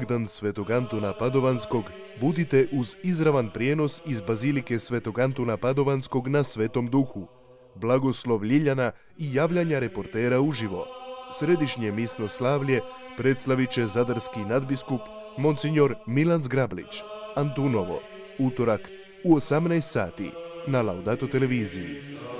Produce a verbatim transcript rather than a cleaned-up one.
Bogdan Svetog Antuna Padovanskog budite uz izravan prijenos iz Bazilike Svetog Antuna Padovanskog na Svetom Duhu, blagoslov Ljiljana i javljanja reportera uživo. Središnje misno slavlje predslavit će zadarski nadbiskup Monsinjor Milan Zgrablić. Antunovo, utorak u osamnaest sati na Laudato televiziji.